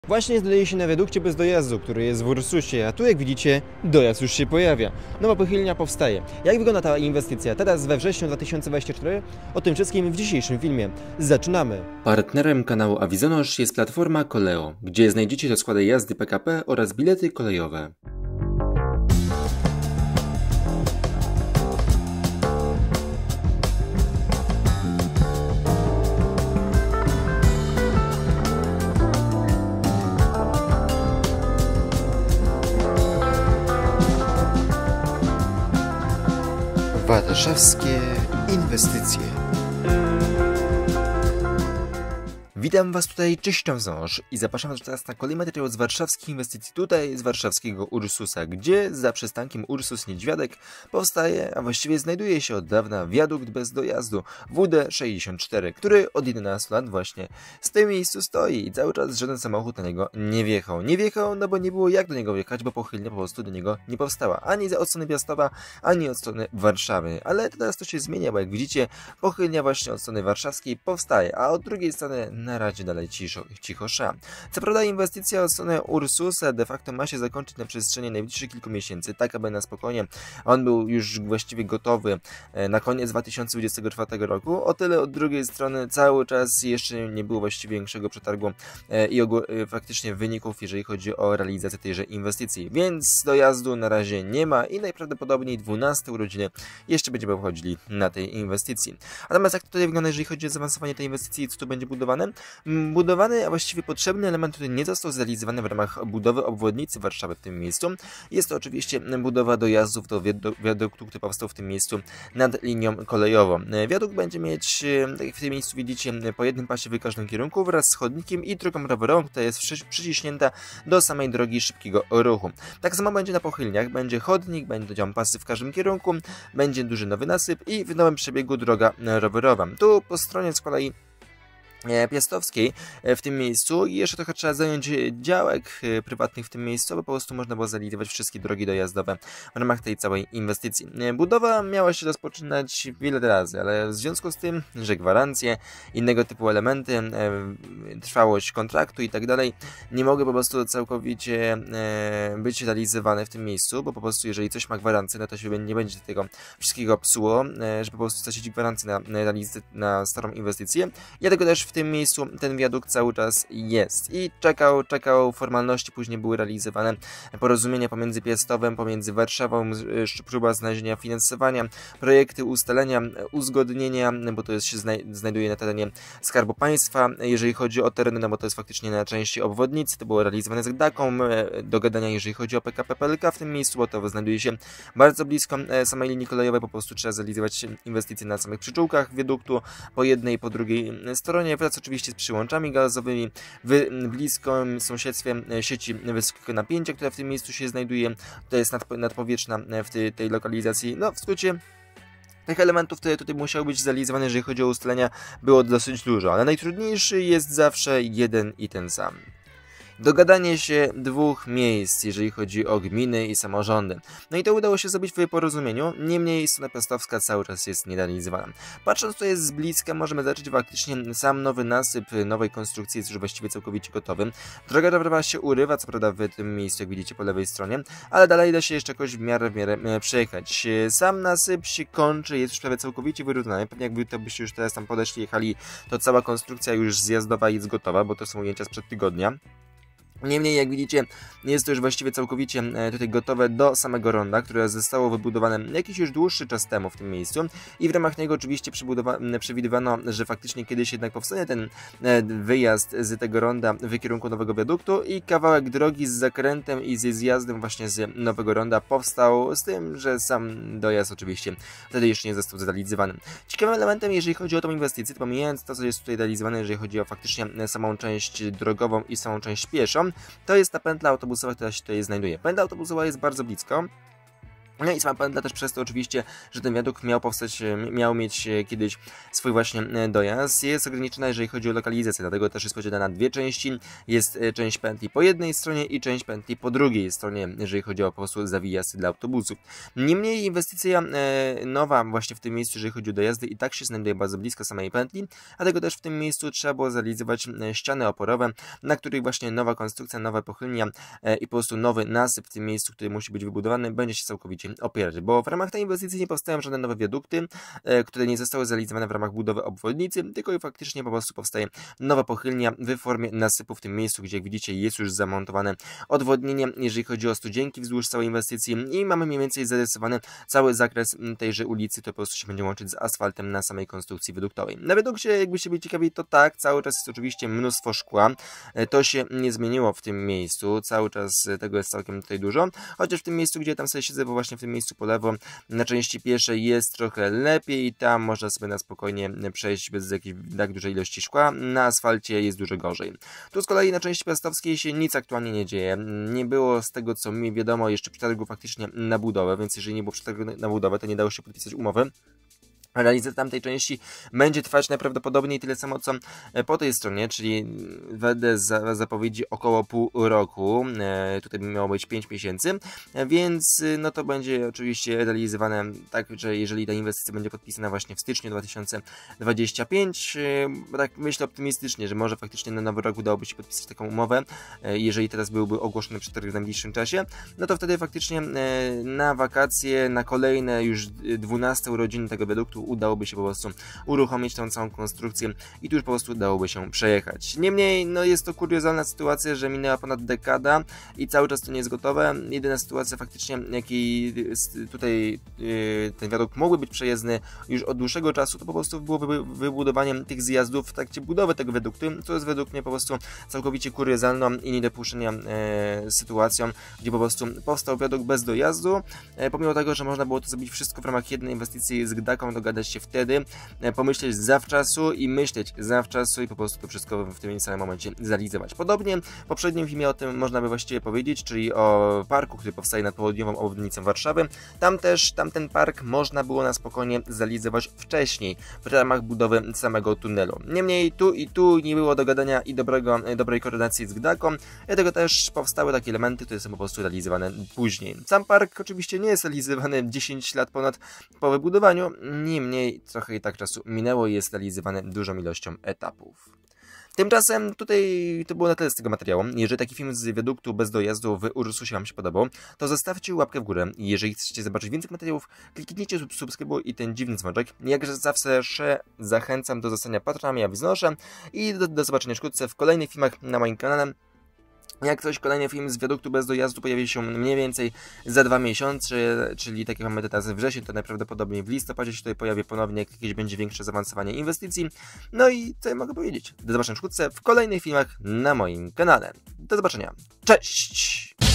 Właśnie znaleźli się na wiadukcie bez dojazdu, który jest w Ursusie, a tu jak widzicie, dojazd już się pojawia. Nowa pochylnia powstaje. Jak wygląda ta inwestycja teraz we wrześniu 2024? O tym wszystkim w dzisiejszym filmie. Zaczynamy! Partnerem kanału Avizonosz jest platforma Koleo, gdzie znajdziecie rozkłady jazdy PKP oraz bilety kolejowe. Warszawskie inwestycje. Witam Was tutaj, cześć Avizonosz i zapraszam Was teraz na kolejny materiał z warszawskich inwestycji, tutaj z warszawskiego Ursusa, gdzie za przystankiem Ursus Niedźwiadek powstaje, a właściwie znajduje się od dawna wiadukt bez dojazdu WD-64, który od 11 lat właśnie w tym miejscu stoi i cały czas żaden samochód na niego nie wjechał. Nie wjechał, no bo nie było jak do niego wjechać, bo pochylnia po prostu do niego nie powstała, ani od strony Piastowa, ani od strony Warszawy, ale teraz to się zmienia, bo jak widzicie, pochylnia właśnie od strony warszawskiej powstaje, a od drugiej strony na razie dalej cicho sza. Co prawda inwestycja od strony Ursusa de facto ma się zakończyć na przestrzeni najbliższych kilku miesięcy, tak aby na spokojnie on był już właściwie gotowy na koniec 2024 roku. O tyle od drugiej strony cały czas jeszcze nie było właściwie większego przetargu i faktycznie wyników, jeżeli chodzi o realizację tejże inwestycji, więc dojazdu na razie nie ma i najprawdopodobniej 12 urodziny jeszcze będziemy obchodzili na tej inwestycji. Natomiast jak tutaj wygląda, jeżeli chodzi o zaawansowanie tej inwestycji, co tu będzie budowane? Budowany, a właściwie potrzebny element, który nie został zrealizowany w ramach budowy obwodnicy Warszawy w tym miejscu. Jest to oczywiście budowa dojazdów do wiaduktu, który powstał w tym miejscu nad linią kolejową. Wiadukt będzie mieć, tak jak w tym miejscu widzicie, po jednym pasie w każdym kierunku wraz z chodnikiem i drogą rowerową, która jest przyciśnięta do samej drogi szybkiego ruchu. Tak samo będzie na pochylniach, będzie chodnik, będą pasy w każdym kierunku, będzie duży nowy nasyp i w nowym przebiegu droga rowerowa. Tu po stronie z kolei Piastowskiej w tym miejscu i jeszcze trochę trzeba zająć działek prywatnych w tym miejscu, bo po prostu można było zrealizować wszystkie drogi dojazdowe w ramach tej całej inwestycji. Budowa miała się rozpoczynać wiele razy, ale w związku z tym, że gwarancje, innego typu elementy, trwałość kontraktu i tak dalej nie mogły po prostu całkowicie być realizowane w tym miejscu, bo po prostu jeżeli coś ma gwarancję, no to się nie będzie tego wszystkiego psuło, żeby po prostu stracić gwarancję na starą inwestycję. Dlatego też w tym miejscu ten wiadukt cały czas jest i czekał, formalności później były realizowane, porozumienia pomiędzy Piastowem, pomiędzy Warszawą, próba znalezienia finansowania, projekty ustalenia, uzgodnienia, bo to się znajduje na terenie Skarbu Państwa, jeżeli chodzi o tereny, no bo to jest faktycznie na części obwodnicy, to było realizowane z Gdaką, dogadania jeżeli chodzi o PKP PLK w tym miejscu, bo to znajduje się bardzo blisko samej linii kolejowej, po prostu trzeba zrealizować inwestycje na samych przyczółkach wiaduktu, po jednej i po drugiej stronie, wraz oczywiście z przyłączami gazowymi w bliskim sąsiedztwie sieci wysokiego napięcia, która w tym miejscu się znajduje. To jest nadpowietrzna w tej lokalizacji. No w skrócie tych elementów, które tutaj musiały być zrealizowane, jeżeli chodzi o ustalenia, było dosyć dużo, ale najtrudniejszy jest zawsze jeden i ten sam. Dogadanie się dwóch miejsc, jeżeli chodzi o gminy i samorządy. No i to udało się zrobić w porozumieniu, niemniej strona piastowska cały czas jest nierealizowana. Patrząc tutaj z bliska, możemy zobaczyć faktycznie sam nowy nasyp nowej konstrukcji jest już właściwie całkowicie gotowy. Droga rowerowa się urywa, co prawda w tym miejscu, jak widzicie po lewej stronie, ale dalej da się jeszcze jakoś w miarę przejechać. Sam nasyp się kończy, jest już prawie całkowicie wyrównany. Pewnie jakby to byście już teraz tam podeszli, jechali, to cała konstrukcja już zjazdowa jest gotowa, bo to są ujęcia sprzed tygodnia. Niemniej, jak widzicie, jest to już właściwie całkowicie tutaj gotowe do samego ronda, które zostało wybudowane jakiś już dłuższy czas temu w tym miejscu i w ramach niego oczywiście przewidywano, że faktycznie kiedyś jednak powstanie ten wyjazd z tego ronda w kierunku nowego wiaduktu i kawałek drogi z zakrętem i ze zjazdem właśnie z nowego ronda powstał, z tym, że sam dojazd oczywiście wtedy jeszcze nie został zrealizowany. Ciekawym elementem, jeżeli chodzi o tą inwestycję, to pomijając to, co jest tutaj realizowane, jeżeli chodzi o faktycznie samą część drogową i samą część pieszą, to jest ta pętla autobusowa, która się tutaj znajduje. Pętla autobusowa jest bardzo blisko. No i sama pętla też przez to oczywiście, że ten wiadukt miał powstać, miał mieć kiedyś swój właśnie dojazd, jest ograniczona, jeżeli chodzi o lokalizację, dlatego też jest podzielona na dwie części. Jest część pętli po jednej stronie i część pętli po drugiej stronie, jeżeli chodzi o po prostu zawijazdy dla autobusów. Niemniej inwestycja nowa właśnie w tym miejscu, jeżeli chodzi o dojazdy, i tak się znajduje bardzo blisko samej pętli, dlatego też w tym miejscu trzeba było zrealizować ściany oporowe, na których właśnie nowa konstrukcja, nowa pochylnia i po prostu nowy nasyp w tym miejscu, który musi być wybudowany, będzie się całkowicie opierać, bo w ramach tej inwestycji nie powstają żadne nowe wiadukty, które nie zostały zrealizowane w ramach budowy obwodnicy, tylko i faktycznie po prostu powstaje nowa pochylnia w formie nasypu w tym miejscu, gdzie jak widzicie jest już zamontowane odwodnienie, jeżeli chodzi o studzienki wzdłuż całej inwestycji, i mamy mniej więcej zarysowany cały zakres tejże ulicy, to po prostu się będzie łączyć z asfaltem na samej konstrukcji wiaduktowej. Na wiadukcie, jakbyście byli ciekawi, to tak, cały czas jest oczywiście mnóstwo szkła, to się nie zmieniło w tym miejscu, cały czas tego jest całkiem tutaj dużo, chociaż w tym miejscu, gdzie tam sobie siedzę, bo właśnie w tym miejscu po lewo, na części pieszej jest trochę lepiej i tam można sobie na spokojnie przejść bez jakiejś tak dużej ilości szkła, na asfalcie jest dużo gorzej. Tu z kolei na części piastowskiej się nic aktualnie nie dzieje, nie było z tego co mi wiadomo jeszcze przetargu faktycznie na budowę, więc jeżeli nie było przetargu na budowę, to nie dało się podpisać umowy. Realizacja tamtej części będzie trwać najprawdopodobniej tyle samo co po tej stronie, czyli wedle zapowiedzi około pół roku, tutaj by miało być 5 miesięcy, więc no to będzie oczywiście realizowane tak, że jeżeli ta inwestycja będzie podpisana właśnie w styczniu 2025, tak myślę optymistycznie, że może faktycznie na nowy rok udałoby się podpisać taką umowę, jeżeli teraz byłby ogłoszony przetarg w najbliższym czasie, no to wtedy faktycznie na wakacje, na kolejne już 12 urodziny tego wiaduktu udałoby się po prostu uruchomić tą całą konstrukcję i tu już po prostu udałoby się przejechać. Niemniej, no jest to kuriozalna sytuacja, że minęła ponad dekada i cały czas to nie jest gotowe. Jedyna sytuacja faktycznie, jakiej tutaj ten wiadukt mógłby być przejezdny już od dłuższego czasu, to po prostu było wybudowaniem tych zjazdów w trakcie budowy tego wiaduktu, co jest według mnie po prostu całkowicie kuriozalną i niedopuszczenia sytuacją, gdzie po prostu powstał wiadukt bez dojazdu, pomimo tego, że można było to zrobić wszystko w ramach jednej inwestycji z Gdaką, dogadać się wtedy, pomyśleć zawczasu i myśleć zawczasu i po prostu to wszystko w tym samym momencie zrealizować. Podobnie w poprzednim filmie o tym można by właściwie powiedzieć, czyli o parku, który powstaje nad południową obwodnicą Warszawy. Tamten park można było na spokojnie zrealizować wcześniej w ramach budowy samego tunelu. Niemniej tu nie było dogadania i dobrej koordynacji z Gdaką, dlatego też powstały takie elementy, które są po prostu realizowane później. Sam park oczywiście nie jest realizowany 10 lat ponad po wybudowaniu, niemniej trochę i tak czasu minęło i jest realizowany dużą ilością etapów. Tymczasem tutaj to było na tyle z tego materiału. Jeżeli taki film z wiaduktu bez dojazdu w Ursusie Wam się podobał, to zostawcie łapkę w górę. Jeżeli chcecie zobaczyć więcej materiałów, kliknijcie subskrybuj i ten dziwny dzwoneczek. Jak zawsze zachęcam do zostania patronami Awiznosza i do zobaczenia wkrótce w kolejnych filmach na moim kanale. Jak coś, kolejny film z wiaduktu bez dojazdu pojawi się mniej więcej za 2 miesiące, czyli tak jak mamy teraz wrzesień, to najprawdopodobniej w listopadzie się tutaj pojawi ponownie, jak jakieś będzie większe zaawansowanie inwestycji. No i co ja mogę powiedzieć? Do zobaczenia wkrótce w kolejnych filmach na moim kanale. Do zobaczenia. Cześć!